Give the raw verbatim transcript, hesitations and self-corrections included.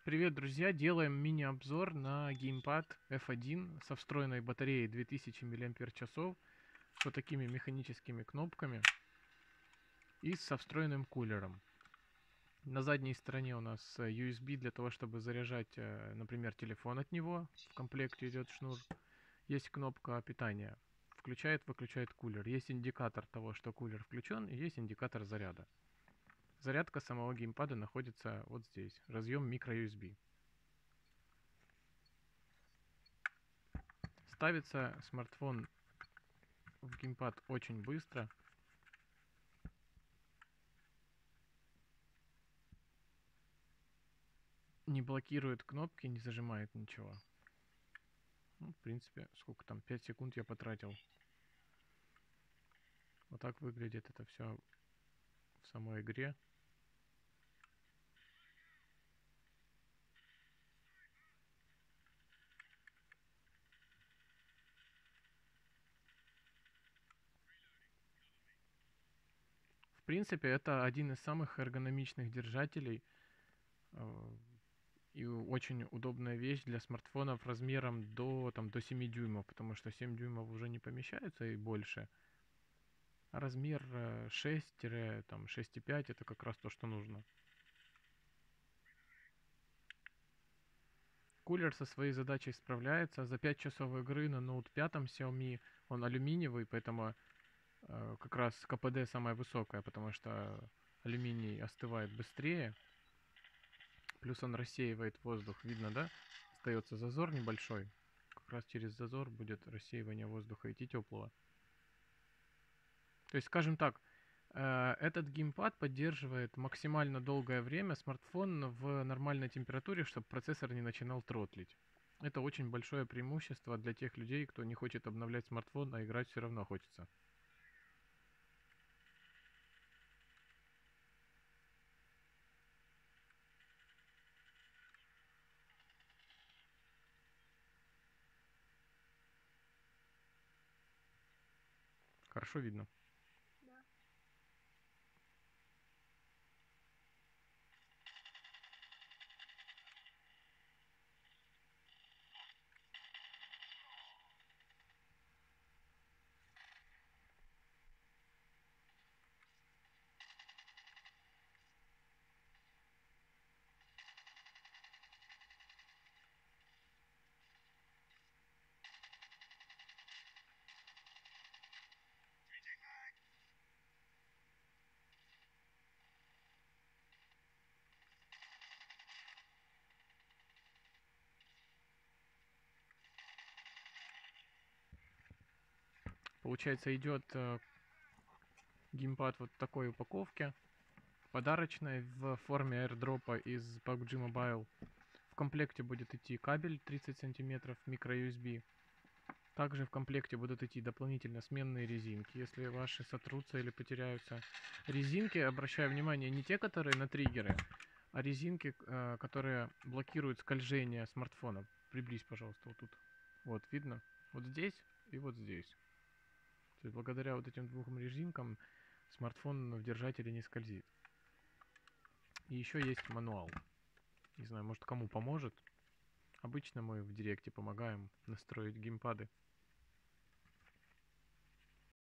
Привет, друзья! Делаем мини-обзор на геймпад эф один со встроенной батареей две тысячи миллиампер-часов, с вот такими механическими кнопками и со встроенным кулером. На задней стороне у нас ю эс би для того, чтобы заряжать, например, телефон от него. В комплекте идет шнур. Есть кнопка питания. Включает-выключает кулер. Есть индикатор того, что кулер включен, и есть индикатор заряда. Зарядка самого геймпада находится вот здесь. Разъем микро-ю эс би. Ставится смартфон в геймпад очень быстро. Не блокирует кнопки, не зажимает ничего. Ну, в принципе, сколько там, пять секунд я потратил. Вот так выглядит это все в самой игре. В принципе, это один из самых эргономичных держателей и очень удобная вещь для смартфонов размером до, там, до семи дюймов, потому что семь дюймов уже не помещаются и больше. А размер шесть-шесть и пять это как раз то, что нужно. Кулер со своей задачей справляется. За пять часов игры на ноут пять Xiaomi, он алюминиевый, поэтому э, как раз ка пэ дэ самое высокое, потому что алюминий остывает быстрее. Плюс он рассеивает воздух. Видно, да? Остается зазор небольшой. Как раз через зазор будет рассеивание воздуха идти теплого. То есть, скажем так, э, этот геймпад поддерживает максимально долгое время смартфон в нормальной температуре, чтобы процессор не начинал тротлить. Это очень большое преимущество для тех людей, кто не хочет обновлять смартфон, а играть все равно хочется. Хорошо видно. Да. Получается, идет э, геймпад вот в такой упаковке, подарочной, в форме airdropа из пабг Mobile. В комплекте будет идти кабель тридцать сантиметров, микро-ю эс би. Также в комплекте будут идти дополнительно сменные резинки, если ваши сотрутся или потеряются. Резинки, обращаю внимание, не те, которые на триггеры, а резинки, э, которые блокируют скольжение смартфона. Приблизь, пожалуйста, вот тут. Вот, видно? Вот здесь и вот здесь. То есть благодаря вот этим двум резинкам смартфон в держателе не скользит. И еще есть мануал. Не знаю, может кому поможет. Обычно мы в директе помогаем настроить геймпады.